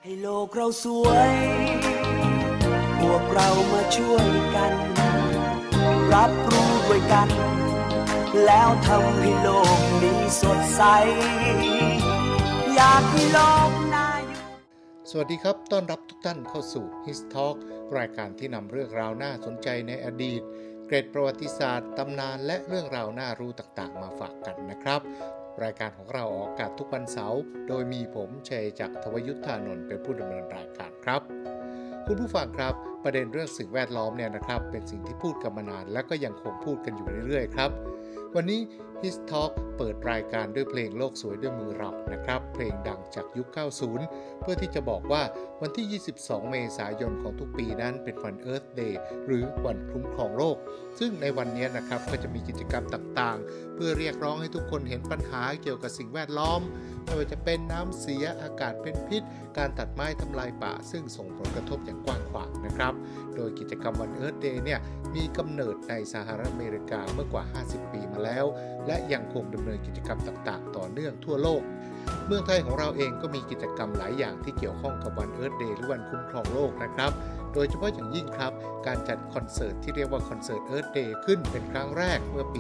ให้โลกเราสวยพวกเรามาช่วยกันรับรู้ด้วยกันแล้วทำให้โลกนี้สดใสอยากให้โลกน่าอยู่สวัสดีครับต้อนรับทุกท่านเข้าสู่ His Talk รายการที่นำเรื่องราวน่าสนใจในอดีตเกร็ดประวัติศาสตร์ตำนานและเรื่องราวน่ารู้ต่างๆมาฝากกันนะครับรายการของเราออกอากาศทุกวันเสาร์โดยมีผมชัยจักร ทวยุทธานนท์เป็นผู้ดำเนินรายการครับคุณผู้ฟังครับประเด็นเรื่องสิ่งแวดล้อมเนี่ยนะครับเป็นสิ่งที่พูดกันมานานและก็ยังคงพูดกันอยู่เรื่อยๆครับวันนี้ His Talk เปิดรายการด้วยเพลงโลกสวยด้วยมือเรานะครับเพลงดังจากยุค 90 เพื่อที่จะบอกว่าวันที่ 22 เมษายนของทุกปีนั้นเป็นวัน Earth Day หรือวันคุ้มครองโลกซึ่งในวันนี้นะครับก็จะมีกิจกรรมต่างๆเพื่อเรียกร้องให้ทุกคนเห็นปัญหาเกี่ยวกับสิ่งแวดล้อมไม่ว่าจะเป็นน้ำเสียอากาศเป็นพิษการตัดไม้ทำลายป่าซึ่งส่งผลกระทบอย่างกว้างขวางนะครับโดยกิจกรรมวัน Earth Day เนี่ยมีกำเนิดในสหรัฐอเมริกาเมื่อกว่า 50 ปีมาแล้วและยังคงดำเนินกิจกรรมต่างๆต่อเนื่องทั่วโลกเมืองไทยของเราเองก็มีกิจกรรมหลายอย่างที่เกี่ยวข้องกับวัน Earth Day หรือวันคุ้มครองโลกนะครับโดยเฉพาะอย่างยิ่งครับการจัดคอนเสิร์ตที่เรียกว่าคอนเสิร์ต Earth Day ขึ้นเป็นครั้งแรกเมื่อปี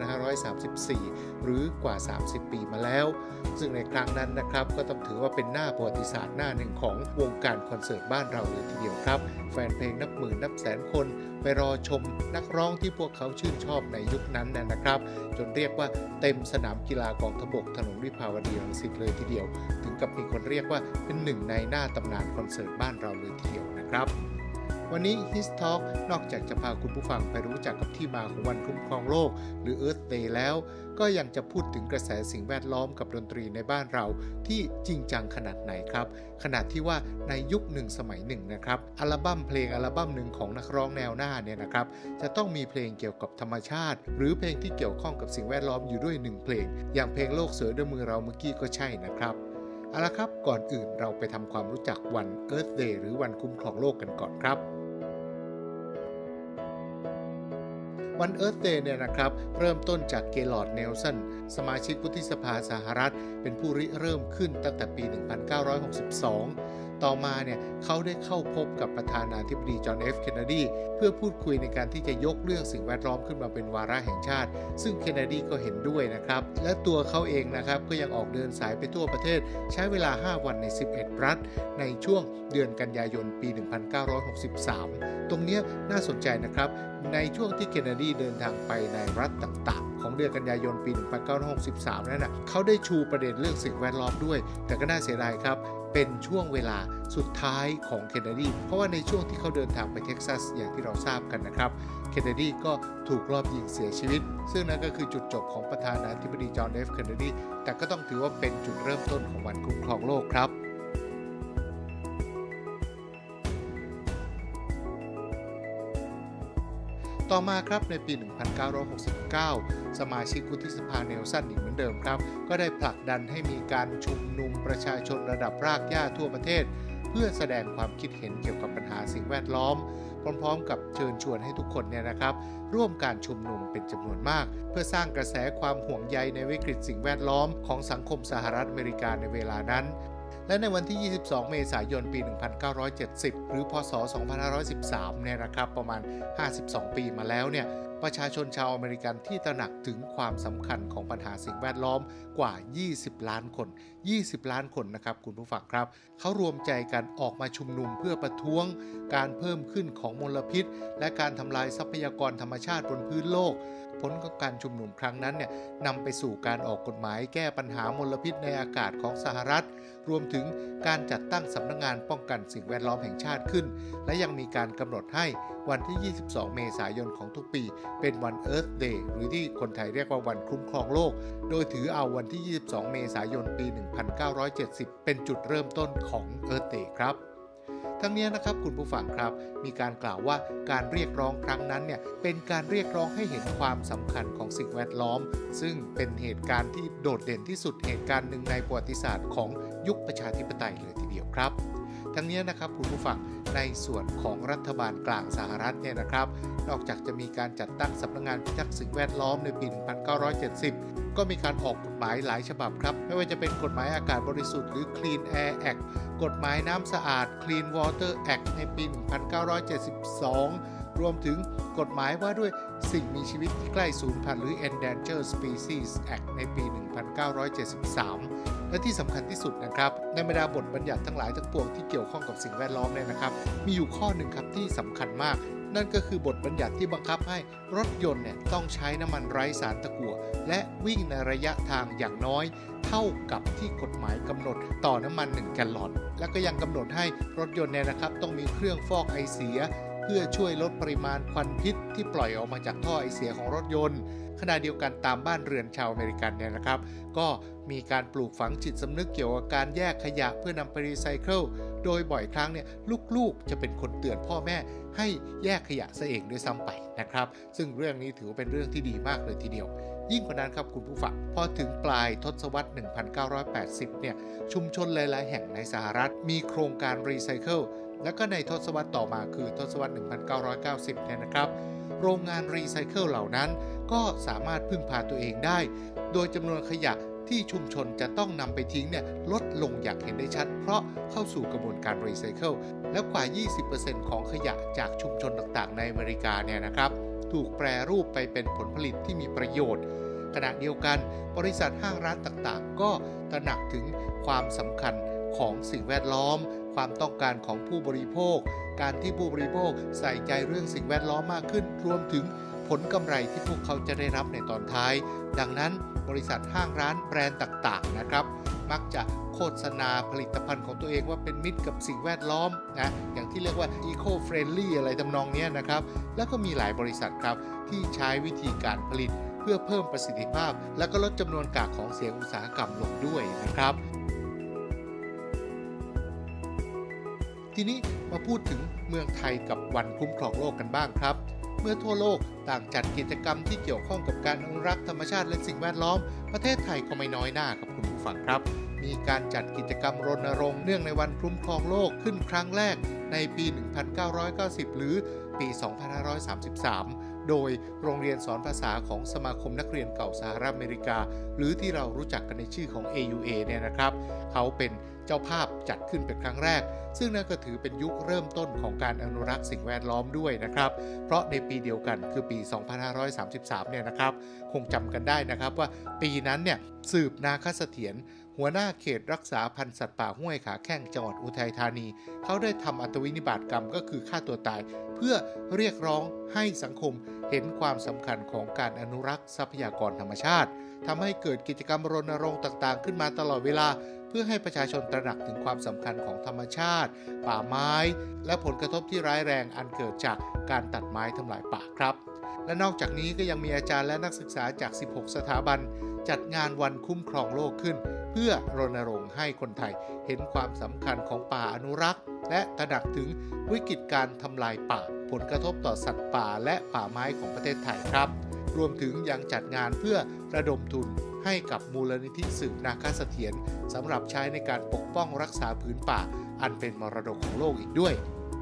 2534 หรือกว่า 30 ปีมาแล้วซึ่งในครั้งนั้นนะครับก็ต้องถือว่าเป็นหน้าประวัติศาสตร์หน้าหนึ่งของวงการคอนเสิร์ตบ้านเราเลยทีเดียวครับแฟนเพลงนับหมื่นนับแสนคนไปรอชมนักร้องที่พวกเขาชื่นชอบในยุคนั้นนะครับจนเรียกว่าเต็มสนามกีฬากองทพบกถนนวิภาวดีรังสิตเลยทีเดียวถึงกับมีคนเรียกว่าเป็นหนึ่งในหน้าตำนานคอนเสิร์ตบ้านเราเลยทีเดียวนะครับวันนี้ His Talk นอกจากจะพาคุณผู้ฟังไปรู้จักกับที่มาของวันคุ้มครองโลกหรือ Earth Day แล้วก็ยังจะพูดถึงกระแสสิ่งแวดล้อมกับดนตรีในบ้านเราที่จริงจังขนาดไหนครับขนาดที่ว่าในยุคหนึ่งสมัยหนึ่งนะครับอัลบั้มเพลงอัลบั้มหนึ่งของนักร้องแนวหน้าเนี่ยนะครับจะต้องมีเพลงเกี่ยวกับธรรมชาติหรือเพลงที่เกี่ยวข้องกับสิ่งแวดล้อมอยู่ด้วย1เพลงอย่างเพลงโลกสวยด้วยมือเราเมื่อกี้ก็ใช่นะครับเอาละครับก่อนอื่นเราไปทำความรู้จักวัน Earth Day หรือวันคุ้มครองโลกกันก่อนครับวัน Earth Day เนี่ยนะครับเริ่มต้นจากเกลอร์ด เนลสันสมาชิกวุฒิสภาสหรัฐเป็นผู้ริเริ่มขึ้นตั้งแต่ปี 1962 ต่อมาเนี่ยเขาได้เข้าพบกับประธานาธิบดีจอห์น เอฟ เคนเนดีเพื่อพูดคุยในการที่จะยกเรื่องสิ่งแวดล้อมขึ้นมาเป็นวาระแห่งชาติซึ่งเคนเนดีก็เห็นด้วยนะครับและตัวเขาเองนะครับก็ยังออกเดินสายไปทั่วประเทศใช้เวลา 5 วันใน 11 รัฐในช่วงเดือนกันยายนปี 1963 ตรงนี้น่าสนใจนะครับในช่วงที่เคนเนดีเดินทางไปในรัฐต่างๆของเดือนกันยายนปี 1963 นั้นเขาได้ชูประเด็นเรื่องสิ่งแวดล้อมด้วยแต่ก็น่าเสียดายครับเป็นช่วงเวลาสุดท้ายของเคนเนดีเพราะว่าในช่วงที่เขาเดินทางไปเท็กซัสอย่างที่เราทราบกันนะครับเคนเนดีก็ถูกลอบยิงเสียชีวิตซึ่งนั่นก็คือจุดจบของประธานาธิบดีจอห์น เอฟ เคนเนดีแต่ก็ต้องถือว่าเป็นจุดเริ่มต้นของวันคุ้มครองโลกครับต่อมาครับในปี 1969 สมาชิกวุฒิสภาเนลสันอีกเหมือนเดิมครับก็ได้ผลักดันให้มีการชุมนุมประชาชนระดับรากหญ้าทั่วประเทศเพื่อแสดงความคิดเห็นเกี่ยวกับปัญหาสิ่งแวดล้อมพร้อมๆกับเชิญชวนให้ทุกคนเนี่ยนะครับร่วมการชุมนุมเป็นจำนวนมากเพื่อสร้างกระแสความห่วงใยในวิกฤตสิ่งแวดล้อมของสังคมสหรัฐอเมริกาในเวลานั้นและในวันที่ 22 เมษายน ปี 1970 หรือ พ.ศ. 2513 เนี่ยนะครับประมาณ 52 ปีมาแล้วเนี่ยประชาชนชาวอเมริกันที่ตระหนักถึงความสำคัญของปัญหาสิ่งแวดล้อมกว่า 20 ล้านคน 20 ล้านคนนะครับคุณผู้ฟังครับเขารวมใจกันออกมาชุมนุมเพื่อประท้วงการเพิ่มขึ้นของมลพิษและการทำลายทรัพยากรธรรมชาติบนพื้นโลกผลของการชุมนุมครั้งนั้นเนี่ยนำไปสู่การออกกฎหมายแก้ปัญหามลพิษในอากาศของสหรัฐรวมถึงการจัดตั้งสำนักงานป้องกันสิ่งแวดล้อมแห่งชาติขึ้นและยังมีการกำหนดให้วันที่ 22 เมษายนของทุกปีเป็นวัน Earth Day หรือที่คนไทยเรียกว่าวันคุ้มครองโลกโดยถือเอาวันที่ 22 เมษายน ปี 1970 เป็นจุดเริ่มต้นของ Earth Day ครับทั้งนี้นะครับคุณผู้ฟังครับมีการกล่าวว่าการเรียกร้องครั้งนั้นเนี่ยเป็นการเรียกร้องให้เห็นความสำคัญของสิ่งแวดล้อมซึ่งเป็นเหตุการณ์ที่โดดเด่นที่สุดเหตุการณ์หนึ่งในประวัติศาสตร์ของยุคประชาธิปไตยเลยทีเดียวครับทั้งนี้นะครับคุณผู้ฟังในส่วนของรัฐบาลกลางสหรัฐเนี่ยนะครับนอกจากจะมีการจัดตั้งสำนักงานพิทักษ์สิ่งแวดล้อมในปี 1970 ก็มีการออกกฎหมายหลายฉบับครับไม่ว่าจะเป็นกฎหมายอากาศบริสุทธิ์หรือ Clean Air Act กฎหมายน้ำสะอาด Clean Water Act ในปี 1972 รวมถึงกฎหมายว่าด้วยสิ่งมีชีวิตที่ใกล้สูญพันธุ์หรือ Endangered Species Act ในปี 1973 และที่สำคัญที่สุดนะครับในบรรดาบทบัญญัติทั้งหลายทั้งปวงที่เกี่ยวข้องกับสิ่งแวดล้อมเนี่ยนะครับมีอยู่ข้อหนึ่งครับที่สำคัญมากนั่นก็คือบทบัญญัติที่บังคับให้รถยนต์เนี่ยต้องใช้น้ำมันไร้สารตะกั่วและวิ่งในระยะทางอย่างน้อยเท่ากับที่กฎหมายกำหนดต่อน้ำมัน1แกลลอนและก็ยังกำหนดให้รถยนต์เนี่ยนะครับต้องมีเครื่องฟอกไอเสียเพื่อช่วยลดปริมาณควันพิษที่ปล่อยออกมาจากท่อไอเสียของรถยนต์ขณะเดียวกันตามบ้านเรือนชาวอเมริกันเนี่ยนะครับก็มีการปลูกฝังจิตสำนึกเกี่ยวกับการแยกขยะเพื่อนำไปรีไซเคิลโดยบ่อยครั้งเนี่ยลูกๆจะเป็นคนเตือนพ่อแม่ให้แยกขยะซะเองด้วยซ้ำไปนะครับซึ่งเรื่องนี้ถือว่าเป็นเรื่องที่ดีมากเลยทีเดียวยิ่งกว่านั้นครับคุณผู้ฟังพอถึงปลายทศวรรษ 1980 เนี่ยชุมชนหลายๆแห่งในสหรัฐมีโครงการรีไซเคิลแล้วก็ในทศวรรษต่อมาคือทศวรรษ 1990 เนี่ยนะครับโรงงานรีไซเคิลเหล่านั้นก็สามารถพึ่งพาตัวเองได้โดยจำนวนขยะที่ชุมชนจะต้องนำไปทิ้งเนี่ยลดลงอย่างเห็นได้ชัดเพราะเข้าสู่กระบวนการรีไซเคิลแล้วกว่า 20% ของขยะจากชุมชนต่างๆในอเมริกาเนี่ยนะครับถูกแปรรูปไปเป็นผลผลิตที่มีประโยชน์ขณะเดียวกันบริษัทห้างร้านต่างๆก็ตระหนักถึงความสำคัญของสิ่งแวดล้อมความต้องการของผู้บริโภคการที่ผู้บริโภคใส่ใจเรื่องสิ่งแวดล้อมมากขึ้นรวมถึงผลกำไรที่พวกเขาจะได้รับในตอนท้ายดังนั้นบริษัทห้างร้านแบรนด์ต่างๆนะครับมักจะโฆษณาผลิตภัณฑ์ของตัวเองว่าเป็นมิตรกับสิ่งแวดล้อมนะอย่างที่เรียกว่า Eco Friendly อะไรทำนองนี้นะครับแล้วก็มีหลายบริษัทครับที่ใช้วิธีการผลิตเพื่อเพิ่มประสิทธิภาพและก็ลดจำนวนก๊าซของเสียอุตสาหกรรมลงด้วยนะครับทีนี้มาพูดถึงเมืองไทยกับวันคุ้มครองโลกกันบ้างครับเมื่อทั่วโลกต่างจัดกิจกรรมที่เกี่ยวข้องกับการอนุรักษ์ธรรมชาติและสิ่งแวดล้อมประเทศไทยก็ไม่น้อยหน้าครับคุณผู้ฟังครับมีการจัดกิจกรรมรณรงค์เนื่องในวันคุ้มครองโลกขึ้นครั้งแรกในปี 1990 หรือปี 2533 โดยโรงเรียนสอนภาษาของสมาคมนักเรียนเก่าสหรัฐอเมริกาหรือที่เรารู้จักกันในชื่อของ AUA เนี่ยนะครับเขาเป็นเจ้าภาพจัดขึ้นเป็นครั้งแรกซึ่งนั่นก็ถือเป็นยุคเริ่มต้นของการอนุรักษ์สิ่งแวดล้อมด้วยนะครับเพราะในปีเดียวกันคือปี 2533 เนี่ยนะครับคงจำกันได้นะครับว่าปีนั้นเนี่ยสืบนาคเสถียรหัวหน้าเขตรักษาพันธุ์สัตว์ป่าห้วยขาแข้งจังหวัดอุทัยธานีเขาได้ทำอัตวินิบาตกรรมก็คือฆ่าตัวตายเพื่อเรียกร้องให้สังคมเห็นความสำคัญของการอนุรักษ์ทรัพยากรธรรมชาติทำให้เกิดกิจกรรมรณรงค์ต่างๆขึ้นมาตลอดเวลาเพื่อให้ประชาชนตระหนักถึงความสำคัญของธรรมชาติป่าไม้และผลกระทบที่ร้ายแรงอันเกิดจากการตัดไม้ทำลายป่าครับและนอกจากนี้ก็ยังมีอาจารย์และนักศึกษาจาก 16 สถาบันจัดงานวันคุ้มครองโลกขึ้นเพื่อรณรงค์ให้คนไทยเห็นความสำคัญของป่าอนุรักษ์และตระหนักถึงวิกฤตการทำลายป่าผลกระทบต่อสัตว์ป่าและป่าไม้ของประเทศไทยครับรวมถึงยังจัดงานเพื่อระดมทุนให้กับมูลนิธิสืบนาคเสถียรสำหรับใช้ในการปกป้องรักษาพื้นป่าอันเป็นมรดกของโลกอีกด้วย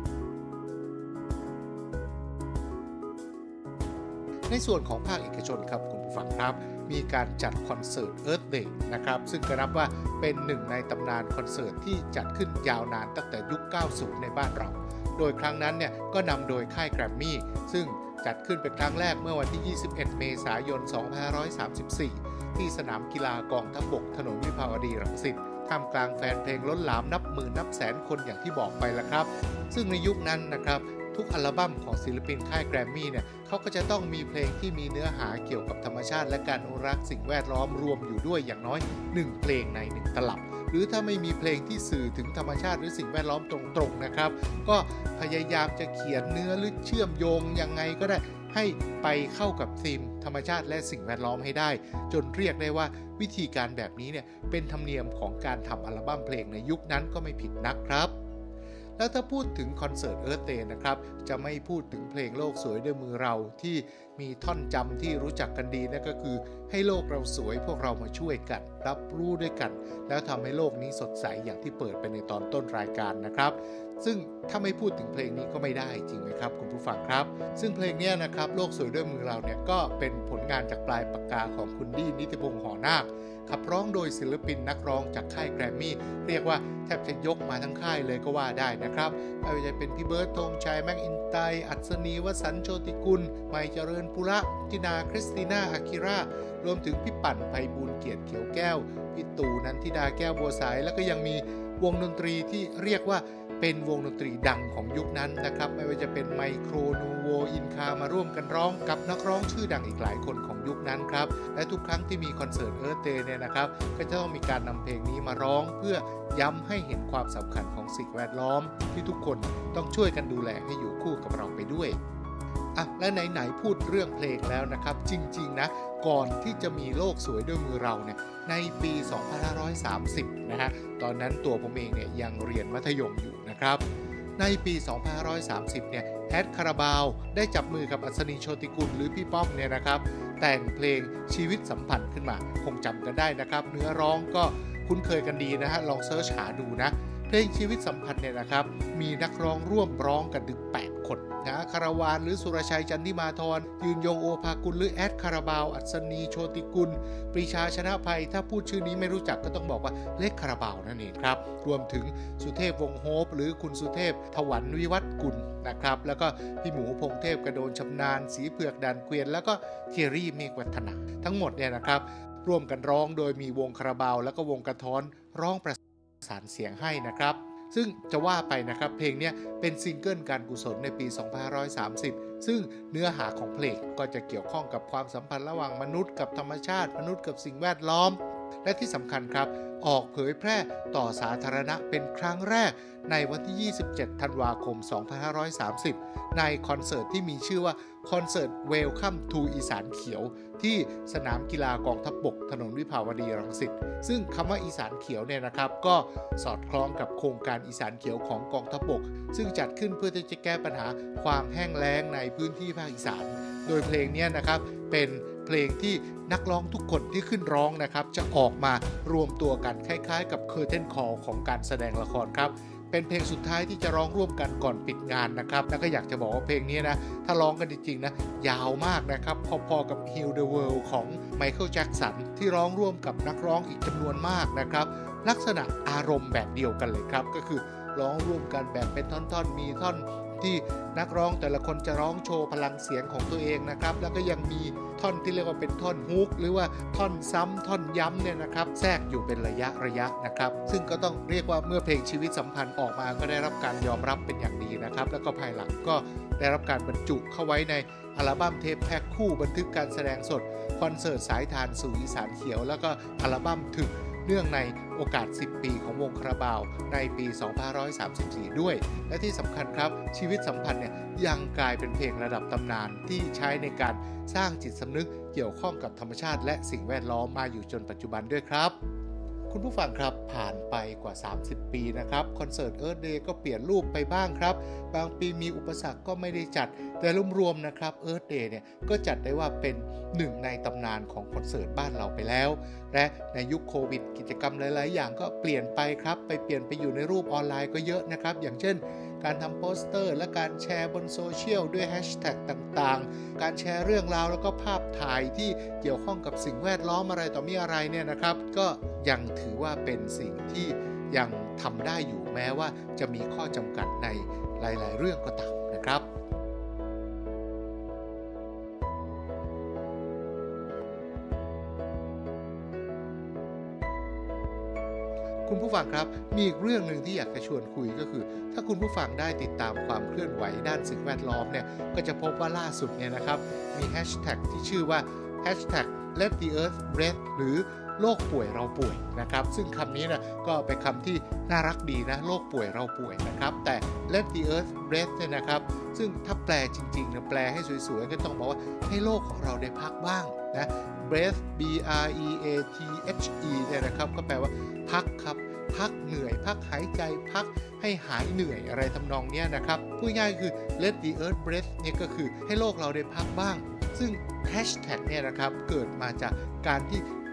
ในส่วนของภาคเอกชนครับคุณผู้ฟังครับมีการจัดคอนเสิร์ต Earth Day นะครับซึ่งก็นับว่าเป็นหนึ่งในตำนานคอนเสิร์ตที่จัดขึ้นยาวนานตั้งแต่ยุค 90 ในบ้านเราโดยครั้งนั้นเนี่ยก็นำโดยค่ายแกรมมี่ซึ่งจัดขึ้นเป็นครั้งแรกเมื่อวันที่ 21 เมษายน 2534 ที่สนามกีฬากองทัพบกถนนวิภาวดีรังสิตท่ามกลางแฟนเพลงล้นหลามนับหมื่นนับแสนคนอย่างที่บอกไปแล้วครับซึ่งในยุคนั้นนะครับทุกอัลบั้มของศิลปินค่ายแกรมมี่เนี่ยเขาก็จะต้องมีเพลงที่มีเนื้อหาเกี่ยวกับธรรมชาติและการอนุรักษ์สิ่งแวดล้อมรวมอยู่ด้วยอย่างน้อย1เพลงใน1ตลับหรือถ้าไม่มีเพลงที่สื่อถึงธรรมชาติหรือสิ่งแวดล้อมตรงๆนะครับก็พยายามจะเขียนเนื้อหรือเชื่อมโยงยังไงก็ได้ให้ไปเข้ากับธีมธรรมชาติและสิ่งแวดล้อมให้ได้จนเรียกได้ว่าวิธีการแบบนี้เนี่ยเป็นธรรมเนียมของการทำอัลบั้มเพลงในยุคนั้นก็ไม่ผิดนักครับแล้วถ้าพูดถึงคอนเสิร์ต Earth Day นะครับจะไม่พูดถึงเพลงโลกสวยด้วยมือเราที่มีท่อนจำที่รู้จักกันดีนั่นก็คือให้โลกเราสวยพวกเรามาช่วยกันรับรู้ด้วยกันแล้วทำให้โลกนี้สดใสอย่างที่เปิดไปในตอนต้นรายการนะครับซึ่งถ้าไม่พูดถึงเพลงนี้ก็ไม่ได้จริงไหมครับคุณผู้ฟังครับซึ่งเพลงนี้นะครับโลกสวยด้วยมือเราเนี่ยก็เป็นผลงานจากปลายปากกาของคุณดี้นิติพงษ์หอนาคขับร้องโดยศิลปินนักร้องจากค่ายแกรมมี่เรียกว่าแทบจะยกมาทั้งค่ายเลยก็ว่าได้นะครับไม่ว่าจะเป็นพี่เบิร์ดธงชัยแม็กอินไตอัศนีวสันต์โชติกุลไมค์เจริญปุระตินาคริสติน่าอากิรารวมถึงพี่ปั่นไพบูลย์เกียรติเขียวแก้วพี่ตู่นันทิดาแก้วบัวสายแล้วก็ยังมีวงดนตรีที่เรียกว่าเป็นวงดนตรีดังของยุคนั้นนะครับไม่ว่าจะเป็นไมโครนูโวอินคามาร่วมกันร้องกับนักร้องชื่อดังอีกหลายคนของยุคนั้นครับและทุกครั้งที่มีคอนเสิร์ตเอิร์ธเดย์เนี่ยนะครับก็จะต้องมีการนำเพลงนี้มาร้องเพื่อย้ำให้เห็นความสำคัญของสิ่งแวดล้อมที่ทุกคนต้องช่วยกันดูแลให้อยู่คู่กับเราไปด้วยและไหนๆพูดเรื่องเพลงแล้วนะครับจริงๆนะก่อนที่จะมีโลกสวยด้วยมือเราเนี่ยในปี2530นะฮะตอนนั้นตัวผมเองเนี่ยยังเรียนมัธยมอยู่นะครับในปี2530เนี่ยแอดคาราบาวได้จับมือกับอัศนีโชติกุลหรือพี่ป้อมเนี่ยนะครับแต่งเพลงชีวิตสัมพันธ์ขึ้นมาคงจำกันได้นะครับเนื้อร้องก็คุ้นเคยกันดีนะฮะลองเสิร์ชหาดูนะเพลงชีวิตสัมพันธ์เนี่ยนะครับมีนักร้องร่วมร้องกันถึง8 คนนะคาราวานหรือสุรชัยจันทิมาธรยืนยงโอภากุลหรือแอดคาราบาวอัศนีโชติกุลปรีชาชนะภัยถ้าพูดชื่อนี้ไม่รู้จักก็ต้องบอกว่าเล็กคาราบาวนั่นเองครับรวมถึงสุเทพวงศ์โฮปหรือคุณสุเทพถวันวิวัฒน์กุลนะครับแล้วก็พี่หมูพงเทพกระโดนชำนาญสีเผือกด่านเกวียนแล้วก็เทียรี่เมฆวัฒนาทั้งหมดเนี่ยนะครับร่วมกันร้องโดยมีวงคาราบาวแล้วก็วงกระท้อนร้องประสานเสียงให้นะครับซึ่งจะว่าไปนะครับเพลงนี้เป็นซิงเกิลการกุศลในปี2530ซึ่งเนื้อหาของเพลงก็จะเกี่ยวข้องกับความสัมพันธ์ระหว่างมนุษย์กับธรรมชาติมนุษย์กับสิ่งแวดล้อมและที่สำคัญครับออกเผยแพร่ต่อสาธารณะเป็นครั้งแรกในวันที่27ธันวาคม2530ในคอนเสิร์ตที่มีชื่อว่าคอนเสิร์ต Welcome to อีสานเขียวที่สนามกีฬากองทัพบกถนนวิภาวดีรังสิตซึ่งคำว่าอีสานเขียวเนี่ยนะครับก็สอดคล้องกับโครงการอีสานเขียวของกองทัพบกซึ่งจัดขึ้นเพื่อที่จะแก้ปัญหาความแห้งแล้งในพื้นที่ภาคอีสานโดยเพลงนี้นะครับเป็นเพลงที่นักร้องทุกคนที่ขึ้นร้องนะครับจะออกมารวมตัวกันคล้ายๆกับ Curtain Call ของการแสดงละครครับเป็นเพลงสุดท้ายที่จะร้องร่วมกันก่อนปิดงานนะครับแล้วก็อยากจะบอกว่าเพลงนี้นะถ้าร้องกันจริงๆนะยาวมากนะครับพอๆกับ Heal the World ของไมเคิลแจ็คสันที่ร้องร่วมกับนักร้องอีกจำนวนมากนะครับลักษณะอารมณ์แบบเดียวกันเลยครับก็คือร้องร่วมกันแบบเป็นท่อนๆมีท่อนที่นักร้องแต่ละคนจะร้องโชว์พลังเสียงของตัวเองนะครับแล้วก็ยังมีท่อนที่เรียกว่าเป็นท่อนฮุกหรือว่าท่อนซ้ำท่อนย้ำเนี่ยนะครับแทรกอยู่เป็นระยะนะครับซึ่งก็ต้องเรียกว่าเมื่อเพลงชีวิตสัมพันธ์ออกมาก็ได้รับการยอมรับเป็นอย่างดีนะครับแล้วก็ภายหลังก็ได้รับการบรรจุเข้าไว้ในอัลบั้มเทปแพ็คคู่บันทึกการแสดงสดคอนเสิร์ตสายทานสู่อีสานเขียวแล้วก็อัลบั้มถึงเนื่องในโอกาส10ปีของวงคาราบาวในปี2534ด้วยและที่สำคัญครับชีวิตสัมพันธ์เนี่ยยังกลายเป็นเพลงระดับตำนานที่ใช้ในการสร้างจิตสำนึกเกี่ยวข้องกับธรรมชาติและสิ่งแวดล้อมมาอยู่จนปัจจุบันด้วยครับคุณผู้ฟังครับผ่านไปกว่า30ปีนะครับคอนเสิร์ตเอิร์ธเดย์ก็เปลี่ยนรูปไปบ้างครับบางปีมีอุปสรรคก็ไม่ได้จัดแต่รวมๆนะครับเอิร์ธเดย์เนี่ยก็จัดได้ว่าเป็นหนึ่งในตำนานของคอนเสิร์ตบ้านเราไปแล้วและในยุคโควิดกิจกรรมหลายๆอย่างก็เปลี่ยนไปครับเปลี่ยนไปอยู่ในรูปออนไลน์ก็เยอะนะครับอย่างเช่นการทำโปสเตอร์และการแชร์บนโซเชียลด้วยแฮชแท็กต่างๆการแชร์เรื่องราวแล้วก็ภาพถ่ายที่เกี่ยวข้องกับสิ่งแวดล้อมอะไรต่อมีอะไรเนี่ยนะครับก็ยังถือว่าเป็นสิ่งที่ยังทำได้อยู่แม้ว่าจะมีข้อจำกัดในหลายๆเรื่องก็ตามนะครับคุณผู้ฟังครับมีอีกเรื่องหนึ่งที่อยากจะชวนคุยก็คือถ้าคุณผู้ฟังได้ติดตามความเคลื่อนไหวด้านสิ่งแวดล้อมเนี่ยก็จะพบว่าล่าสุดเนี่ยนะครับมีแฮชแท็กที่ชื่อว่า #Let the Earth Breathe หรือโลกป่วยเราป่วยนะครับซึ่งคำนี้นะก็เป็นคำที่น่ารักดีนะโลกป่วยเราป่วยนะครับแต่ Let the Earth Breathe เนี่ยนะครับซึ่งถ้าแปลจริงๆนะแปลให้สวยๆก็ต้องบอกว่าให้โลกของเราได้พักบ้างนะ Breath B R E A T H E เนี่ยนะครับก็แปลว่าพักครับพักเหนื่อยพักหายใจพักให้หายเหนื่อยอะไรทำนองนี้นะครับพูดง่ายคือ Let the Earth Breathe เนี่ยก็คือให้โลกเราได้พักบ้างซึ่งแฮชแท็กเนี่ยนะครับเกิดมาจากการที่ก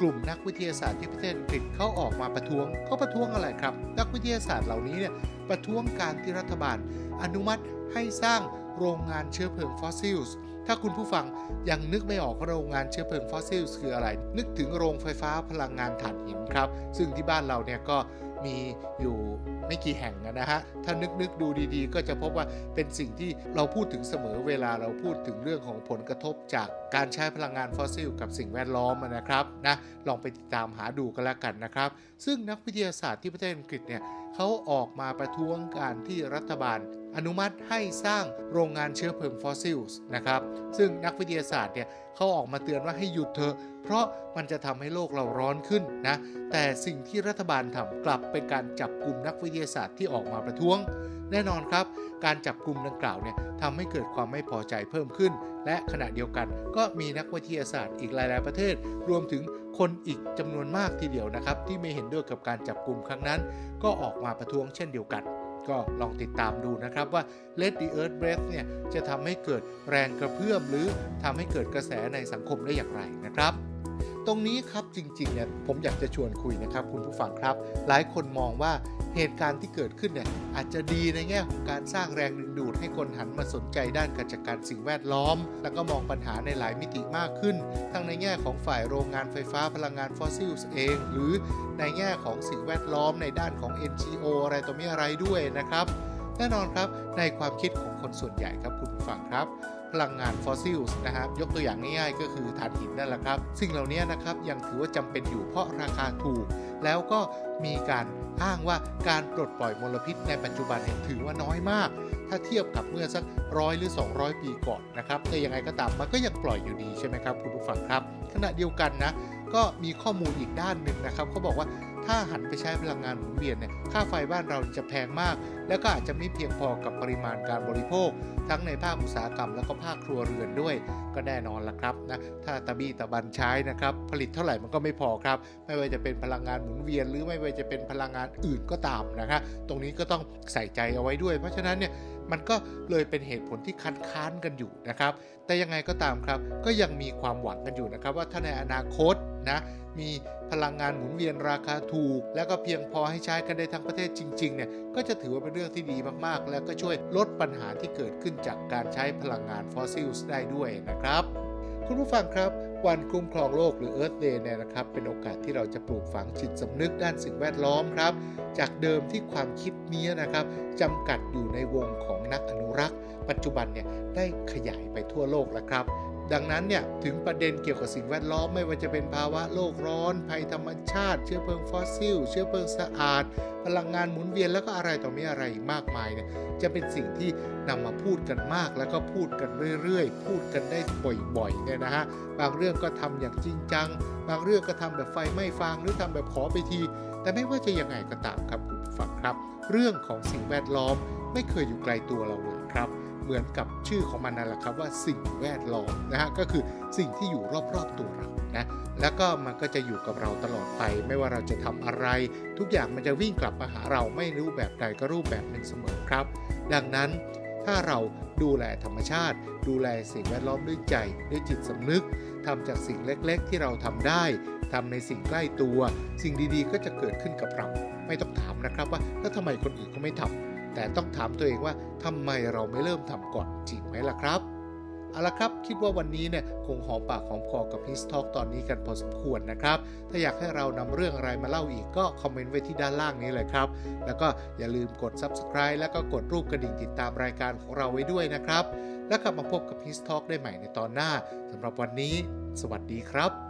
ลุ่มนักวิทยาศาสตร์ที่ประเทศอังกฤษเขาออกมาประท้วงเขาประท้วงอะไรครับนักวิทยาศาสตร์เหล่านี้เนี่ยประท้วงการที่รัฐบาลอนุมัติให้สร้างโรงงานเชื้อเพลิงฟอสซิลส์ถ้าคุณผู้ฟังยังนึกไม่ออกว่าโรงงานเชื้อเพลิงฟอสซิลส์คืออะไรนึกถึงโรงไฟฟ้าพลังงานถ่านหินครับซึ่งที่บ้านเราเนี่ยก็มีอยู่ไม่กี่แห่งนะฮะถ้านึกดูดีๆก็จะพบว่าเป็นสิ่งที่เราพูดถึงเสมอเวลาเราพูดถึงเรื่องของผลกระทบจากการใช้พลังงานฟอสซิลกับสิ่งแวดล้อมนะครับนะลองไปติดตามหาดูกันแล้วกันนะครับซึ่งนักวิทยาศาสตร์ที่ประเทศอังกฤษเนี่ยเขาออกมาประท้วงการที่รัฐบาลอนุมัติให้สร้างโรงงานเชื้อเพลิงฟอสซิลนะครับซึ่งนักวิทยาศาสตร์เนี่ยเขาออกมาเตือนว่าให้หยุดเถอะเพราะมันจะทำให้โลกเราร้อนขึ้นนะแต่สิ่งที่รัฐบาลทำกลับเป็นการจับกลุ่มนักวิทยาศาสตร์ที่ออกมาประท้วงแน่นอนครับการจับกลุ่มดังกล่าวเนี่ยทำให้เกิดความไม่พอใจเพิ่มขึ้นและขณะเดียวกันก็มีนักวิทยาศาสตร์อีกหลายๆประเทศรวมถึงคนอีกจำนวนมากทีเดียวนะครับที่ไม่เห็นด้วยกับการจับกลุ่มครั้งนั้นก็ออกมาประท้วงเช่นเดียวกันก็ลองติดตามดูนะครับว่า Let the Earth Breathe เนี่ยจะทำให้เกิดแรงกระเพื่อมหรือทำให้เกิดกระแสในสังคมได้อย่างไรนะครับตรงนี้ครับจริงๆเนี่ยผมอยากจะชวนคุยนะครับคุณผู้ฟังครับหลายคนมองว่าเหตุการณ์ที่เกิดขึ้นเนี่ยอาจจะดีในแง่ของการสร้างแรงดึงดูดให้คนหันมาสนใจด้านการจัดการสิ่งแวดล้อมแล้วก็มองปัญหาในหลายมิติมากขึ้นทั้งในแง่ของฝ่ายโรงงานไฟฟ้าพลังงานฟอสซิลเองหรือในแง่ของสิ่งแวดล้อมในด้านของ NGO อะไรต่อมีอะไรด้วยนะครับแน่นอนครับในความคิดของคนส่วนใหญ่ครับคุณผู้ฟังครับพลังงานฟอสซิลนะครับยกตัวอย่างง่ายๆก็คือถ่านหินนั่นแหละครับสิ่งเหล่านี้นะครับยังถือว่าจำเป็นอยู่เพราะราคาถูกแล้วก็มีการอ้างว่าการปลดปล่อยมลพิษในปัจจุบันถือว่าน้อยมากถ้าเทียบกับเมื่อสัก100 หรือ 200 ปีก่อนนะครับแต่ยังไงก็ตามมันก็ยังปล่อยอยู่ดีใช่ไหมครับคุณผู้ฟังครับขณะเดียวกันนะก็มีข้อมูลอีกด้านหนึ่งนะครับเขาบอกว่าถ้าหันไปใช้พลังงานหมุนเวียนเนี่ยค่าไฟบ้านเราจะแพงมากแล้วก็อาจจะไม่เพียงพอกับปริมาณการบริโภคทั้งในภาคอุตสาหกรรมแล้วก็ภาคครัวเรือนด้วยก็แน่นอนละครับนะถ้าตะบี้ตะบันใช้นะครับผลิตเท่าไหร่มันก็ไม่พอครับไม่ว่าจะเป็นพลังงานหมุนเวียนหรือไม่ว่าจะเป็นพลังงานอื่นก็ตามนะครับตรงนี้ก็ต้องใส่ใจเอาไว้ด้วยเพราะฉะนั้นเนี่ยมันก็เลยเป็นเหตุผลที่ค้านกันอยู่นะครับแต่ยังไงก็ตามครับก็ยังมีความหวังกันอยู่นะครับว่าถ้าในอนาคตนะมีพลังงานหมุนเวียนราคาถูกแล้วก็เพียงพอให้ใช้กันได้ทั้งประเทศจริงๆเนี่ยก็จะถือว่าเป็นเรื่องที่ดีมากๆแล้วก็ช่วยลดปัญหาที่เกิดขึ้นจากการใช้พลังงานฟอสซิลได้ด้วยนะครับคุณผู้ฟังครับวันคุ้มครองโลกหรือ Earth Day เนี่ยนะครับเป็นโอกาสที่เราจะปลูกฝังจิตสำนึกด้านสิ่งแวดล้อมครับจากเดิมที่ความคิดนี้นะครับจำกัดอยู่ในวงของนักอนุรักษ์ปัจจุบันเนี่ยได้ขยายไปทั่วโลกแล้วครับดังนั้นเนี่ยถึงประเด็นเกี่ยวกับสิ่งแวดล้อมไม่ว่าจะเป็นภาวะโลกร้อนภัยธรรมชาติเชื้อเพลิงฟอสซิลเชื้อเพลิงสะอาดพลังงานหมุนเวียนแล้วก็อะไรต่อมีอะไรมากมายเนี่ยจะเป็นสิ่งที่นำมาพูดกันมากแล้วก็พูดกันเรื่อยๆพูดกันได้บ่อยๆเนี่ยนะฮะบางเรื่องก็ทำอย่างจริงจังบางเรื่องก็ทำแบบไฟไม่ฟางหรือทำแบบขอไปทีแต่ไม่ว่าจะยังไงก็ตามครับคุณผู้ฟังครับเรื่องของสิ่งแวดล้อมไม่เคยอยู่ไกลตัวเราเลยครับเหมือนกับชื่อของมันนั่นแหละครับว่าสิ่งแวดล้อมนะฮะก็คือสิ่งที่อยู่รอบๆตัวเรานะแล้วก็มันก็จะอยู่กับเราตลอดไปไม่ว่าเราจะทำอะไรทุกอย่างมันจะวิ่งกลับมาหาเราไม่รู้แบบใดก็รูปแบบหนึ่งเสมอครับดังนั้นถ้าเราดูแลธรรมชาติดูแลสิ่งแวดล้อมด้วยใจด้วยจิตสำนึกทำจากสิ่งเล็กๆที่เราทำได้ทำในสิ่งใกล้ตัวสิ่งดีๆก็จะเกิดขึ้นกับเราไม่ต้องถามนะครับว่าแล้วทำไมคนอื่นเขาไม่ทำแต่ต้องถามตัวเองว่าทำไมเราไม่เริ่มทำก่อนจริงไหมล่ะครับเอาละครับคิดว่าวันนี้เนี่ยคงหอมปากหอมคอกับ His Talk ตอนนี้กันพอสมควรนะครับถ้าอยากให้เรานำเรื่องอะไรมาเล่าอีกก็คอมเมนต์ไว้ที่ด้านล่างนี้เลยครับแล้วก็อย่าลืมกด Subscribe แล้วก็กดรูปกระดิ่งติดตามรายการของเราไว้ด้วยนะครับแล้วกลับมาพบกับ His Talk ได้ใหม่ในตอนหน้าสำหรับวันนี้สวัสดีครับ